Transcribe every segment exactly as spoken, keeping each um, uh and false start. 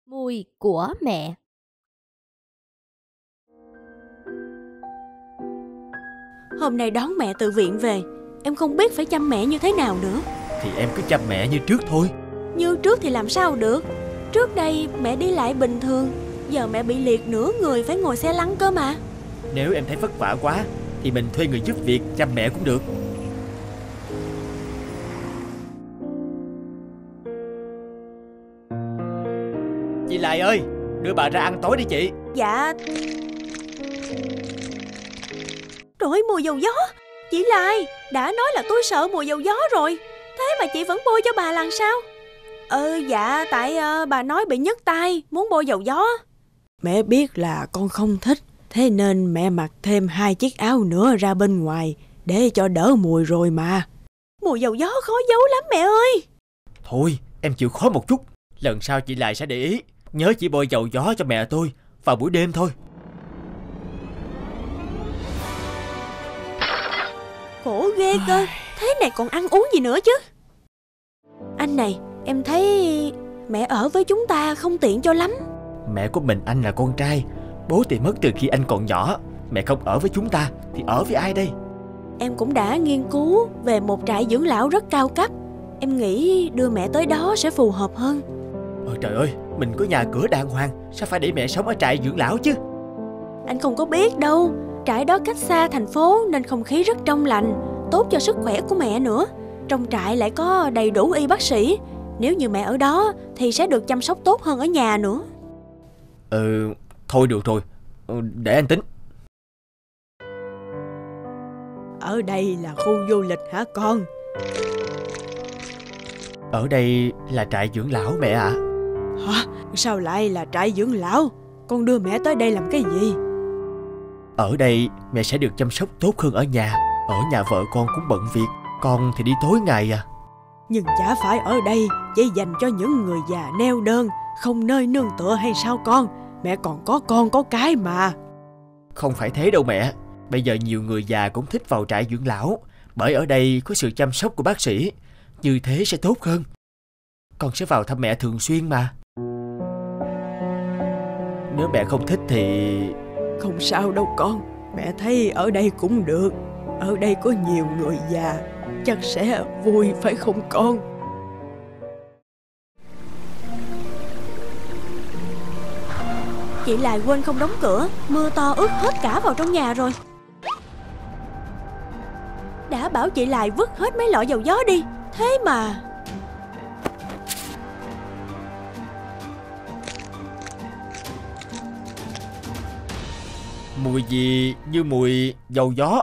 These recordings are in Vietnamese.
Mùi của mẹ. Hôm nay đón mẹ từ viện về, em không biết phải chăm mẹ như thế nào nữa. Thì em cứ chăm mẹ như trước thôi. Như trước thì làm sao được. Trước đây mẹ đi lại bình thường, giờ mẹ bị liệt nửa người phải ngồi xe lăn cơ mà. Nếu em thấy vất vả quá thì mình thuê người giúp việc chăm mẹ cũng được. Chị Lại ơi, đưa bà ra ăn tối đi chị. Dạ. Trời ơi, mùi dầu gió. Chị Lại, đã nói là tôi sợ mùi dầu gió rồi, thế mà chị vẫn bôi cho bà làm sao? Ờ dạ, tại uh, bà nói bị nhức tai, muốn bôi dầu gió. Mẹ biết là con không thích, thế nên mẹ mặc thêm hai chiếc áo nữa ra bên ngoài để cho đỡ mùi rồi mà. Mùi dầu gió khó giấu lắm mẹ ơi. Thôi, em chịu khó một chút, lần sau chị Lại sẽ để ý. Nhớ chỉ bôi dầu gió cho mẹ tôi vào buổi đêm thôi. Khổ ghê cơ, thế này còn ăn uống gì nữa chứ. Anh này, em thấy mẹ ở với chúng ta không tiện cho lắm. Mẹ của mình anh là con trai, bố thì mất từ khi anh còn nhỏ. Mẹ không ở với chúng ta thì ở với ai đây? Em cũng đã nghiên cứu về một trại dưỡng lão rất cao cấp. Em nghĩ đưa mẹ tới đó sẽ phù hợp hơn. Ôi trời ơi, mình có nhà cửa đàng hoàng, sao phải để mẹ sống ở trại dưỡng lão chứ? Anh không có biết đâu, trại đó cách xa thành phố nên không khí rất trong lành, tốt cho sức khỏe của mẹ nữa. Trong trại lại có đầy đủ y bác sĩ. Nếu như mẹ ở đó thì sẽ được chăm sóc tốt hơn ở nhà nữa. Ừ, thôi được rồi, để anh tính. Ở đây là khu du lịch hả con? Ở đây là trại dưỡng lão mẹ ạ. À? Hả? Sao lại là trại dưỡng lão? Con đưa mẹ tới đây làm cái gì? Ở đây mẹ sẽ được chăm sóc tốt hơn ở nhà. Ở nhà vợ con cũng bận việc, con thì đi tối ngày à. Nhưng chả phải ở đây chỉ dành cho những người già neo đơn, không nơi nương tựa hay sao con? Mẹ còn có con có cái mà. Không phải thế đâu mẹ. Bây giờ nhiều người già cũng thích vào trại dưỡng lão, bởi ở đây có sự chăm sóc của bác sĩ. Như thế sẽ tốt hơn. Con sẽ vào thăm mẹ thường xuyên mà. Nếu mẹ không thích thì... Không sao đâu con, mẹ thấy ở đây cũng được. Ở đây có nhiều người già, chắc sẽ vui phải không con? Chị Lại quên không đóng cửa, mưa to ướt hết cả vào trong nhà rồi. Đã bảo chị Lại vứt hết mấy lọ dầu gió đi, thế mà... Mùi gì như mùi dầu gió?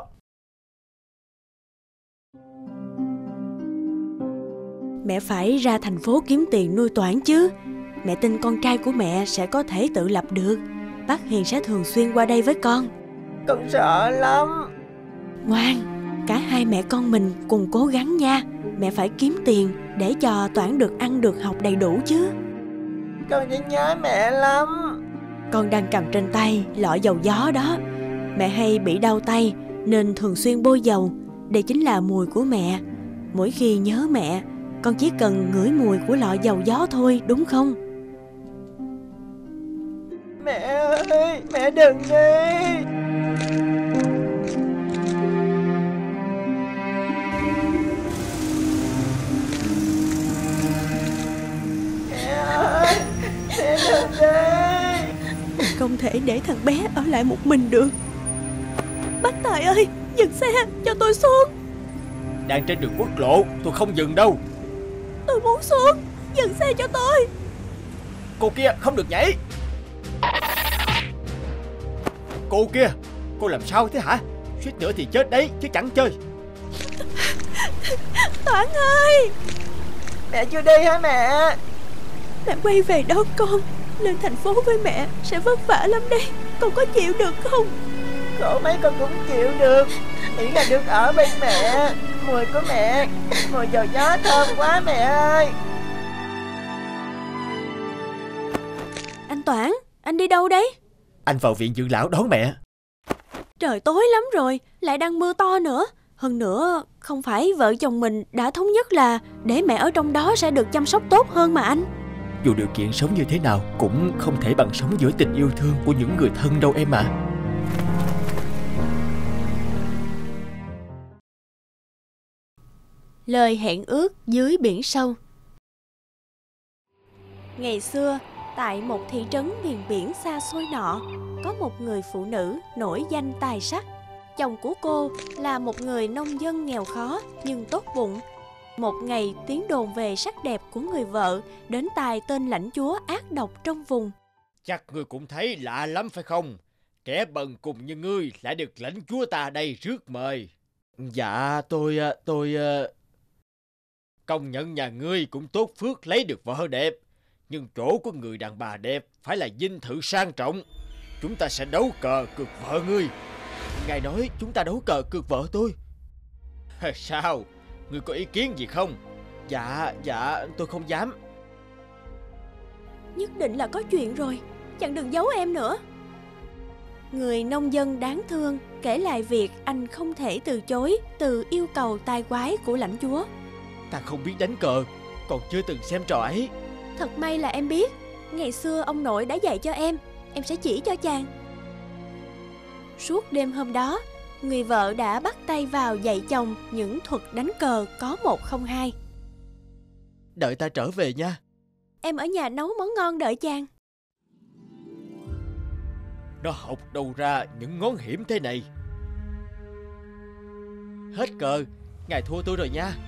Mẹ phải ra thành phố kiếm tiền nuôi Toản chứ. Mẹ tin con trai của mẹ sẽ có thể tự lập được. Bác Hiền sẽ thường xuyên qua đây với con. Con sợ lắm. Ngoan, cả hai mẹ con mình cùng cố gắng nha. Mẹ phải kiếm tiền để cho Toản được ăn được học đầy đủ chứ. Con chỉ nhớ mẹ lắm. Con đang cầm trên tay lọ dầu gió đó. Mẹ hay bị đau tay nên thường xuyên bôi dầu. Đây chính là mùi của mẹ. Mỗi khi nhớ mẹ, con chỉ cần ngửi mùi của lọ dầu gió thôi, đúng không? Mẹ ơi, mẹ đừng đi. Mẹ ơi, mẹ đừng đi. Không thể để thằng bé ở lại một mình được. Bác Tài ơi, dừng xe cho tôi xuống. Đang trên đường quốc lộ, tôi không dừng đâu. Tôi muốn xuống, dừng xe cho tôi. Cô kia không được nhảy. Cô kia, cô làm sao thế hả? Suýt nữa thì chết đấy chứ chẳng chơi. Toản ơi, mẹ chưa đi hả mẹ? Mẹ quay về đón con. Lên thành phố với mẹ sẽ vất vả lắm đây. Con có chịu được không? Khổ mấy con cũng chịu được, miễn là được ở bên mẹ. Mùi của mẹ, mùi dầu gió thơm quá mẹ ơi. Anh Toản, anh đi đâu đấy? Anh vào viện dưỡng lão đón mẹ. Trời tối lắm rồi, lại đang mưa to nữa. Hơn nữa, không phải vợ chồng mình đã thống nhất là để mẹ ở trong đó sẽ được chăm sóc tốt hơn mà anh. Dù điều kiện sống như thế nào cũng không thể bằng sống giữa tình yêu thương của những người thân đâu em ạ. Lời hẹn ước dưới biển sâu. Ngày xưa, tại một thị trấn miền biển xa xôi nọ, có một người phụ nữ nổi danh tài sắc. Chồng của cô là một người nông dân nghèo khó nhưng tốt bụng. Một ngày, tiếng đồn về sắc đẹp của người vợ đến tai tên lãnh chúa ác độc trong vùng. Chắc ngươi cũng thấy lạ lắm phải không? Kẻ bần cùng như ngươi lại được lãnh chúa ta đây rước mời. Dạ, tôi... tôi... Công nhận nhà ngươi cũng tốt phước lấy được vợ đẹp. Nhưng chỗ của người đàn bà đẹp phải là dinh thự sang trọng. Chúng ta sẽ đấu cờ cược vợ ngươi. Ngài nói chúng ta đấu cờ cược vợ tôi. Sao? Ngươi có ý kiến gì không? Dạ, dạ, tôi không dám. Nhất định là có chuyện rồi, chẳng đừng giấu em nữa. Người nông dân đáng thương kể lại việc anh không thể từ chối từ yêu cầu tai quái của lãnh chúa. Ta không biết đánh cờ, còn chưa từng xem trò ấy. Thật may là em biết. Ngày xưa ông nội đã dạy cho em. Em sẽ chỉ cho chàng. Suốt đêm hôm đó, người vợ đã bắt tay vào dạy chồng những thuật đánh cờ có một không hai. Đợi ta trở về nha. Em ở nhà nấu món ngon đợi chàng. Nó học đâu ra những ngón hiểm thế này? Hết cờ, ngài thua tôi rồi nha.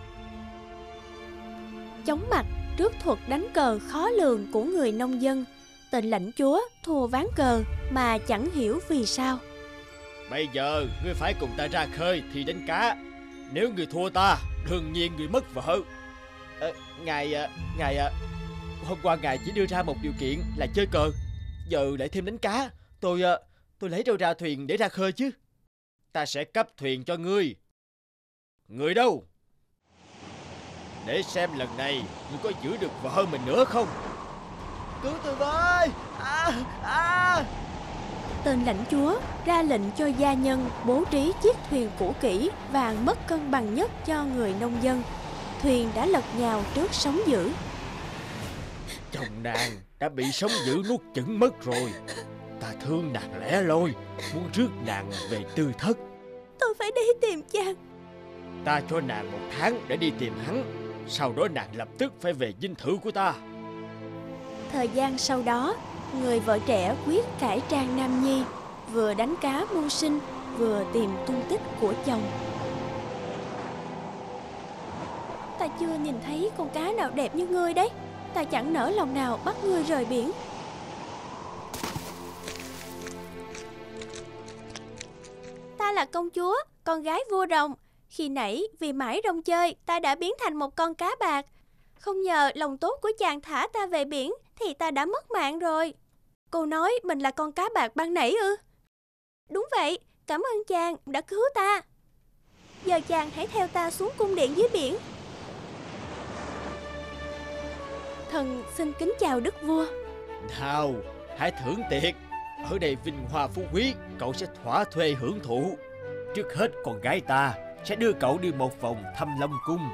Chóng mặt trước thuật đánh cờ khó lường của người nông dân, tên lãnh chúa thua ván cờ mà chẳng hiểu vì sao. Bây giờ ngươi phải cùng ta ra khơi thì đánh cá. Nếu ngươi thua ta, đương nhiên ngươi mất vợ. à, Ngài à, Ngài à, hôm qua ngài chỉ đưa ra một điều kiện là chơi cờ, giờ lại thêm đánh cá. Tôi à, tôi lấy đâu ra thuyền để ra khơi chứ? Ta sẽ cấp thuyền cho ngươi. Người đâu? Để xem lần này ngươi có giữ được vợ mình nữa không. Cứu tôi với! À, à. Tên lãnh chúa ra lệnh cho gia nhân bố trí chiếc thuyền cũ kỹ và mất cân bằng nhất cho người nông dân. Thuyền đã lật nhào trước sóng dữ. Chồng nàng đã bị sóng dữ nuốt chửng mất rồi. Ta thương nàng lẻ loi, muốn rước nàng về tư thất. Tôi phải đi tìm chàng. Ta cho nàng một tháng để đi tìm hắn. Sau đó nàng lập tức phải về dinh thự của ta. Thời gian sau đó, người vợ trẻ quyết cải trang nam nhi, vừa đánh cá mưu sinh, vừa tìm tung tích của chồng. Ta chưa nhìn thấy con cá nào đẹp như ngươi đấy. Ta chẳng nỡ lòng nào bắt ngươi rời biển. Ta là công chúa, con gái vua rồng. Khi nãy vì mãi rong chơi, ta đã biến thành một con cá bạc. Không nhờ lòng tốt của chàng thả ta về biển thì ta đã mất mạng rồi. Cô nói mình là con cá bạc ban nãy ư? Đúng vậy, cảm ơn chàng đã cứu ta. Giờ chàng hãy theo ta xuống cung điện dưới biển. Thần xin kính chào đức vua. Nào, hãy thưởng tiệc. Ở đây vinh hoa phú quý, cậu sẽ thỏa thuê hưởng thụ. Trước hết con gái ta sẽ đưa cậu đi một vòng thăm Long cung.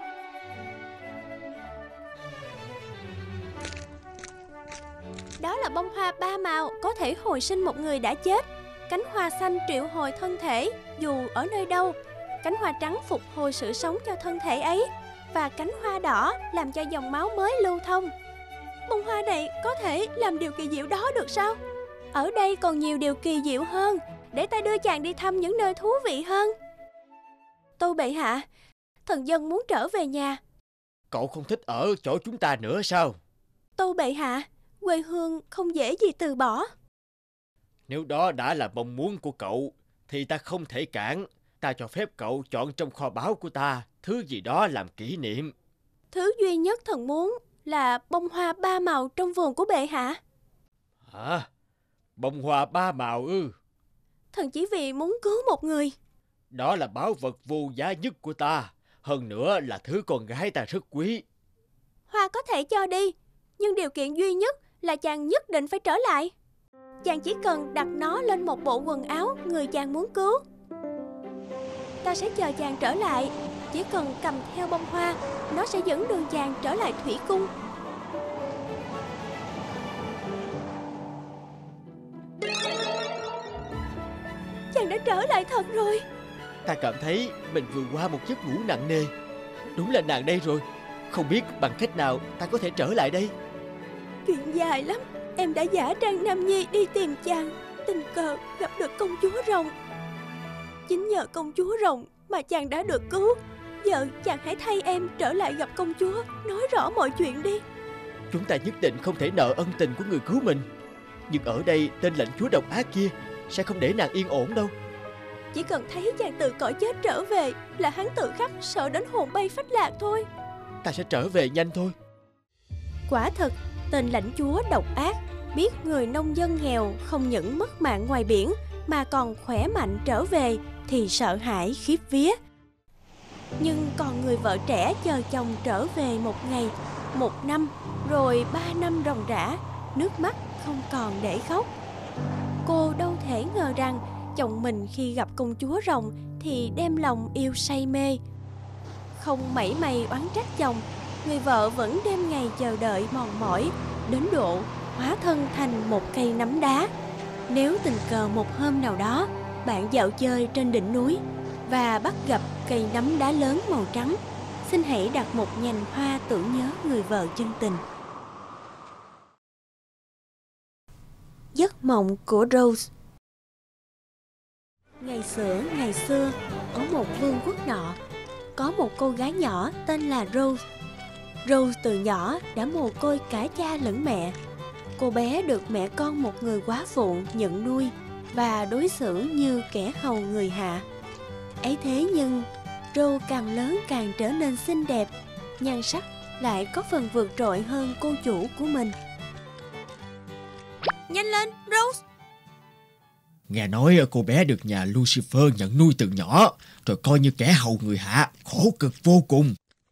Đó là bông hoa ba màu có thể hồi sinh một người đã chết. Cánh hoa xanh triệu hồi thân thể dù ở nơi đâu. Cánh hoa trắng phục hồi sự sống cho thân thể ấy. Và cánh hoa đỏ làm cho dòng máu mới lưu thông. Bông hoa này có thể làm điều kỳ diệu đó được sao? Ở đây còn nhiều điều kỳ diệu hơn. Để ta đưa chàng đi thăm những nơi thú vị hơn. Tâu bệ hạ, thần dân muốn trở về nhà. Cậu không thích ở chỗ chúng ta nữa sao? Tâu bệ hạ, quê hương không dễ gì từ bỏ. Nếu đó đã là mong muốn của cậu thì ta không thể cản. Ta cho phép cậu chọn trong kho báu của ta thứ gì đó làm kỷ niệm. Thứ duy nhất thần muốn là bông hoa ba màu trong vườn của bệ hạ. Hả? Bông hoa ba màu ư? Thần chỉ vì muốn cứu một người. Đó là báu vật vô giá nhất của ta. Hơn nữa là thứ con gái ta rất quý. Hoa có thể cho đi, nhưng điều kiện duy nhất là chàng nhất định phải trở lại. Chàng chỉ cần đặt nó lên một bộ quần áo người chàng muốn cứu. Ta sẽ chờ chàng trở lại. Chỉ cần cầm theo bông hoa, nó sẽ dẫn đường chàng trở lại thủy cung. chàng đã trở lại thật rồi. Ta cảm thấy mình vừa qua một giấc ngủ nặng nề. Đúng là nàng đây rồi. Không biết bằng cách nào ta có thể trở lại đây. Chuyện dài lắm. Em đã giả trang nam nhi đi tìm chàng, tình cờ gặp được công chúa rồng. Chính nhờ công chúa rồng mà chàng đã được cứu. Giờ chàng hãy thay em trở lại gặp công chúa, nói rõ mọi chuyện đi. Chúng ta nhất định không thể nợ ân tình của người cứu mình. Nhưng ở đây tên lãnh chúa độc ác kia sẽ không để nàng yên ổn đâu. Chỉ cần thấy chàng từ cõi chết trở về là hắn tự khắc sợ đến hồn bay phách lạc thôi. Ta sẽ trở về nhanh thôi. Quả thật, tên lãnh chúa độc ác biết người nông dân nghèo không những mất mạng ngoài biển mà còn khỏe mạnh trở về thì sợ hãi khiếp vía. Nhưng còn người vợ trẻ chờ chồng trở về một ngày, một năm, rồi ba năm ròng rã, nước mắt không còn để khóc. Cô đâu thể ngờ rằng chồng mình khi gặp công chúa rồng thì đem lòng yêu say mê. Không mảy may oán trách chồng, người vợ vẫn đêm ngày chờ đợi mòn mỏi, đến độ hóa thân thành một cây nắm đá. Nếu tình cờ một hôm nào đó bạn dạo chơi trên đỉnh núi và bắt gặp cây nắm đá lớn màu trắng, xin hãy đặt một nhành hoa tưởng nhớ người vợ chân tình. Giấc mộng của Rose. Ngày xưa, ngày xưa, ở một vương quốc nọ, có một cô gái nhỏ tên là Rose. Rose từ nhỏ đã mồ côi cả cha lẫn mẹ. Cô bé được mẹ con một người quá phụ nhận nuôi và đối xử như kẻ hầu người hạ. Ấy thế nhưng Rose càng lớn càng trở nên xinh đẹp, nhan sắc lại có phần vượt trội hơn cô chủ của mình. Nhanh lên, Rose! Nghe nói cô bé được nhà Lucifer nhận nuôi từ nhỏ, rồi coi như kẻ hầu người hạ, khổ cực vô cùng.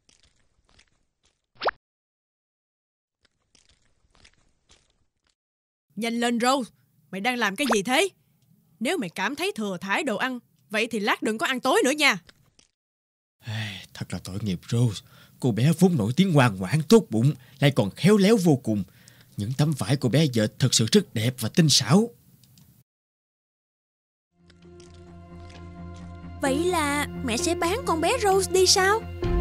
Nhanh lên Rose, mày đang làm cái gì thế? Nếu mày cảm thấy thừa thãi đồ ăn, vậy thì lát đừng có ăn tối nữa nha. Thật là tội nghiệp Rose. Cô bé vốn nổi tiếng ngoan ngoãn tốt bụng, lại còn khéo léo vô cùng. Những tấm vải cô bé dệt thật sự rất đẹp và tinh xảo. Vậy là mẹ sẽ bán con bé Rose đi sao?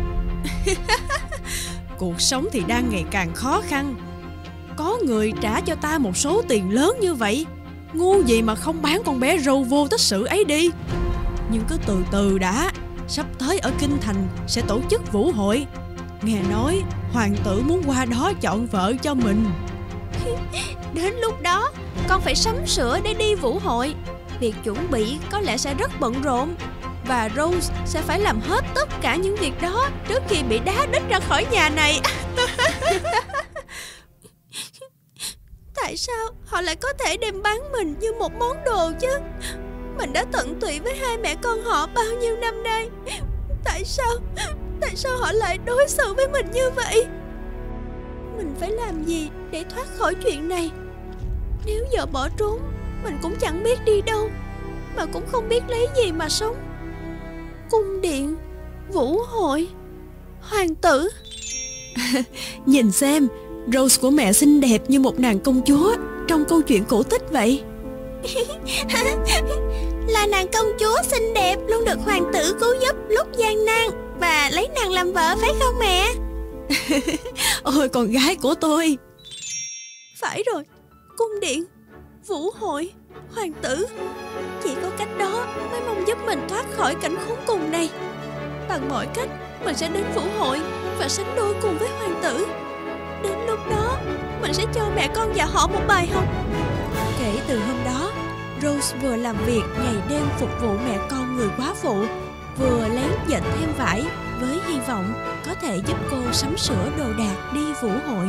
Cuộc sống thì đang ngày càng khó khăn. Có người trả cho ta một số tiền lớn như vậy, ngu gì mà không bán con bé Rose vô tích sự ấy đi. Nhưng cứ từ từ đã. Sắp tới ở Kinh Thành sẽ tổ chức vũ hội. Nghe nói hoàng tử muốn qua đó chọn vợ cho mình. Đến lúc đó con phải sắm sửa để đi vũ hội. Việc chuẩn bị có lẽ sẽ rất bận rộn, và Rose sẽ phải làm hết tất cả những việc đó trước khi bị đá đít ra khỏi nhà này. Tại sao họ lại có thể đem bán mình như một món đồ chứ? Mình đã tận tụy với hai mẹ con họ bao nhiêu năm nay. Tại sao Tại sao họ lại đối xử với mình như vậy? Mình phải làm gì để thoát khỏi chuyện này? Nếu giờ bỏ trốn, mình cũng chẳng biết đi đâu, mà cũng không biết lấy gì mà sống. Cung điện, vũ hội, hoàng tử. Nhìn xem, Rose của mẹ xinh đẹp như một nàng công chúa trong câu chuyện cổ tích vậy. Là nàng công chúa xinh đẹp luôn được hoàng tử cứu giúp lúc gian nan và lấy nàng làm vợ phải không mẹ? Ôi con gái của tôi. Phải rồi, cung điện, vũ hội, hoàng tử. Chỉ có cách đó mới mong giúp mình thoát khỏi cảnh khốn cùng này. Bằng mọi cách mình sẽ đến vũ hội và sánh đôi cùng với hoàng tử. Đến lúc đó mình sẽ cho mẹ con và họ một bài học. Kể từ hôm đó, Rose vừa làm việc ngày đêm phục vụ mẹ con người quá phụ, vừa lén dệt thêm vải với hy vọng có thể giúp cô sắm sửa đồ đạc đi vũ hội.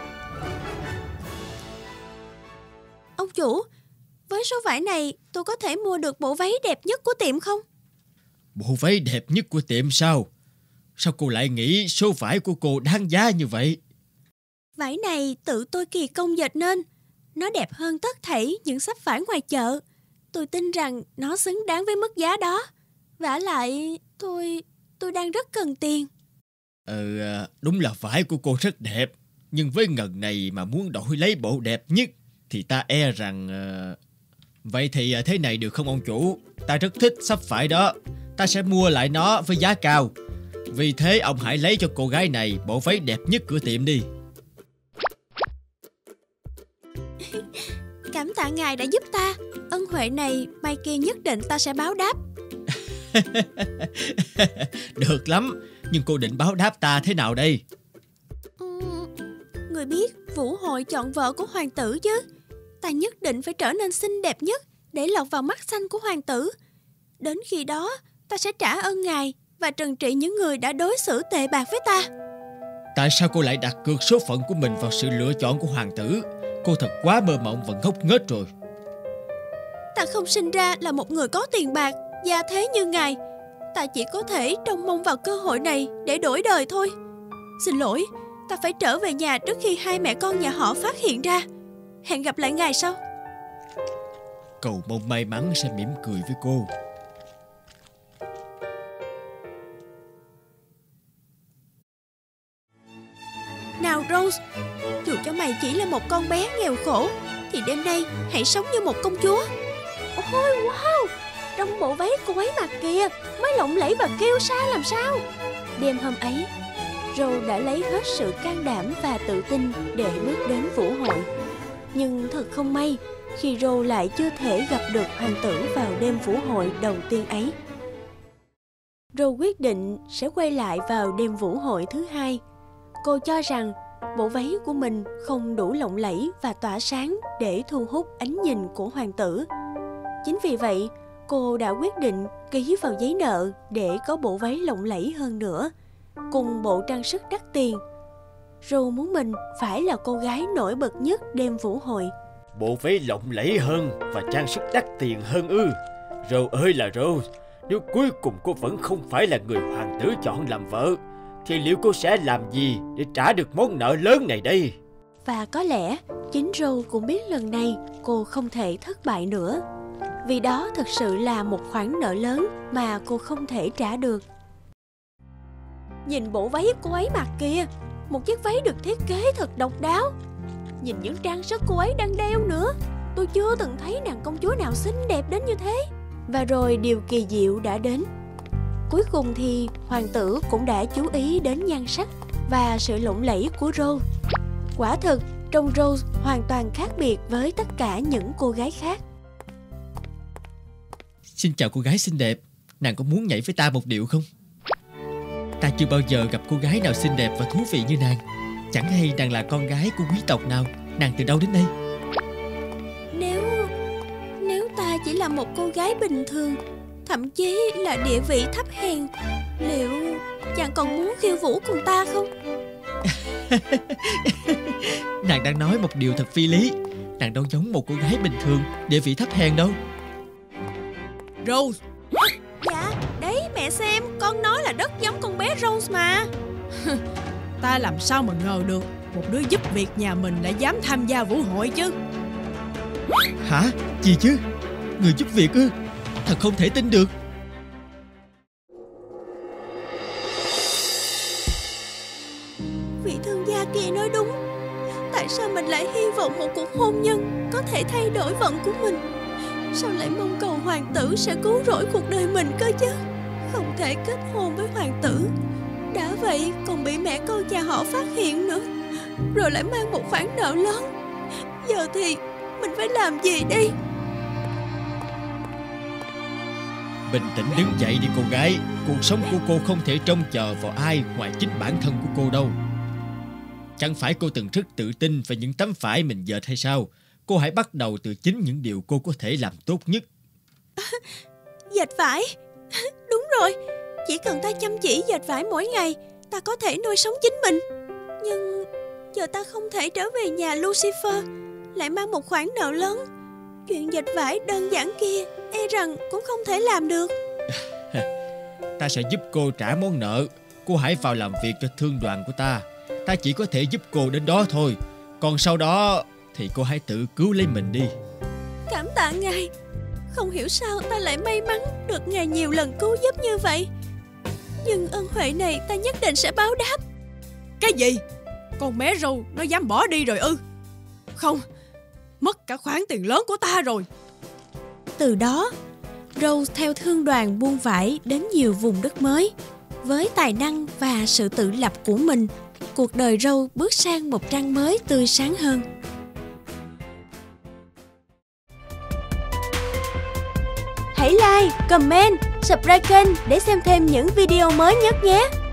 Ông chủ, với số vải này tôi có thể mua được bộ váy đẹp nhất của tiệm không? Bộ váy đẹp nhất của tiệm sao? Sao cô lại nghĩ số vải của cô đáng giá như vậy? Vải này tự tôi kỳ công dệt nên. Nó đẹp hơn tất thảy những sắp vải ngoài chợ. Tôi tin rằng nó xứng đáng với mức giá đó. Vả lại tôi tôi đang rất cần tiền. Ừ, đúng là vải của cô rất đẹp. Nhưng với ngần này mà muốn đổi lấy bộ đẹp nhất thì ta e rằng uh, Vậy thì thế này được không ông chủ? Ta rất thích sắp phải đó. Ta sẽ mua lại nó với giá cao. Vì thế ông hãy lấy cho cô gái này bộ váy đẹp nhất của tiệm đi. Cảm tạ ngài đã giúp ta. Ân huệ này mai kia nhất định ta sẽ báo đáp. Được lắm. Nhưng cô định báo đáp ta thế nào đây? uhm, Người biết Vũ Hội chọn vợ của hoàng tử chứ. Ta nhất định phải trở nên xinh đẹp nhất để lọt vào mắt xanh của hoàng tử. Đến khi đó ta sẽ trả ơn ngài và trừng trị những người đã đối xử tệ bạc với ta. Tại sao cô lại đặt cược số phận của mình vào sự lựa chọn của hoàng tử? Cô thật quá mơ mộng và ngốc nghếch rồi. Ta không sinh ra là một người có tiền bạc, gia thế như ngài. Ta chỉ có thể trông mong vào cơ hội này để đổi đời thôi. Xin lỗi, ta phải trở về nhà trước khi hai mẹ con nhà họ phát hiện ra. Hẹn gặp lại ngài sau. Cầu mong may mắn sẽ mỉm cười với cô. Nào Rose, dù cho mày chỉ là một con bé nghèo khổ thì đêm nay hãy sống như một công chúa. Ôi wow, trong bộ váy cô ấy mặc kìa, mới lộng lẫy và kiêu sa làm sao. Đêm hôm ấy, Rose đã lấy hết sự can đảm và tự tin để bước đến vũ hội. Nhưng thật không may khi Rose lại chưa thể gặp được hoàng tử vào đêm vũ hội đầu tiên ấy. Rose quyết định sẽ quay lại vào đêm vũ hội thứ hai. Cô cho rằng bộ váy của mình không đủ lộng lẫy và tỏa sáng để thu hút ánh nhìn của hoàng tử. Chính vì vậy, cô đã quyết định ký vào giấy nợ để có bộ váy lộng lẫy hơn nữa, cùng bộ trang sức đắt tiền. Rose muốn mình phải là cô gái nổi bật nhất đêm vũ hội. Bộ váy lộng lẫy hơn và trang sức đắt tiền hơn ư? Rose ơi là Rose, nếu cuối cùng cô vẫn không phải là người hoàng tử chọn làm vợ, thì liệu cô sẽ làm gì để trả được món nợ lớn này đây? Và có lẽ chính Rose cũng biết lần này cô không thể thất bại nữa, vì đó thực sự là một khoản nợ lớn mà cô không thể trả được. Nhìn bộ váy cô ấy mặc kìa, một chiếc váy được thiết kế thật độc đáo. Nhìn những trang sức cô ấy đang đeo nữa, tôi chưa từng thấy nàng công chúa nào xinh đẹp đến như thế. Và rồi điều kỳ diệu đã đến. Cuối cùng thì hoàng tử cũng đã chú ý đến nhan sắc và sự lộng lẫy của Rose. Quả thực, trông Rose hoàn toàn khác biệt với tất cả những cô gái khác. Xin chào cô gái xinh đẹp, nàng có muốn nhảy với ta một điệu không? Ta chưa bao giờ gặp cô gái nào xinh đẹp và thú vị như nàng. Chẳng hay nàng là con gái của quý tộc nào? Nàng từ đâu đến đây? Nếu... Nếu ta chỉ là một cô gái bình thường, thậm chí là địa vị thấp hèn, liệu chàng còn muốn khiêu vũ cùng ta không? Nàng đang nói một điều thật phi lý. Nàng đâu giống một cô gái bình thường, địa vị thấp hèn đâu. Rose. Dạ, đấy mẹ xem, con nói là rất giống con bé Rose mà. Ta làm sao mà ngờ được một đứa giúp việc nhà mình lại dám tham gia vũ hội chứ. Hả? Gì chứ? Người giúp việc ư? Thật không thể tin được. Vị thương gia kia nói đúng. Tại sao mình lại hy vọng một cuộc hôn nhân có thể thay đổi vận của mình? Sao lại mong cầu hoàng tử sẽ cứu rỗi cuộc đời mình cơ chứ? Không thể kết hôn với hoàng tử, đã vậy còn bị mẹ con nhà họ phát hiện nữa, rồi lại mang một khoản nợ lớn. Giờ thì mình phải làm gì đi? Bình tĩnh đứng dậy đi cô gái. Cuộc sống của cô không thể trông chờ vào ai ngoài chính bản thân của cô đâu. Chẳng phải cô từng rất tự tin về những tấm vải mình dệt hay sao? Cô hãy bắt đầu từ chính những điều cô có thể làm tốt nhất. Dệt vải? Đúng rồi, chỉ cần ta chăm chỉ dệt vải mỗi ngày, ta có thể nuôi sống chính mình. Nhưng giờ ta không thể trở về nhà Lucifer, lại mang một khoản nợ lớn. Chuyện dệt vải đơn giản kia e rằng cũng không thể làm được. Ta sẽ giúp cô trả món nợ. Cô hãy vào làm việc cho thương đoàn của ta. Ta chỉ có thể giúp cô đến đó thôi. Còn sau đó thì cô hãy tự cứu lấy mình đi. Cảm tạ ngài. Không hiểu sao ta lại may mắn được ngài nhiều lần cứu giúp như vậy. Nhưng ân huệ này ta nhất định sẽ báo đáp. Cái gì? Con bé Rose nó dám bỏ đi rồi ư? Không, mất cả khoản tiền lớn của ta rồi. từ đó, Rose theo thương đoàn buôn vải đến nhiều vùng đất mới. Với tài năng và sự tự lập của mình, cuộc đời Rose bước sang một trang mới tươi sáng hơn. Hãy like, comment, subscribe kênh để xem thêm những video mới nhất nhé!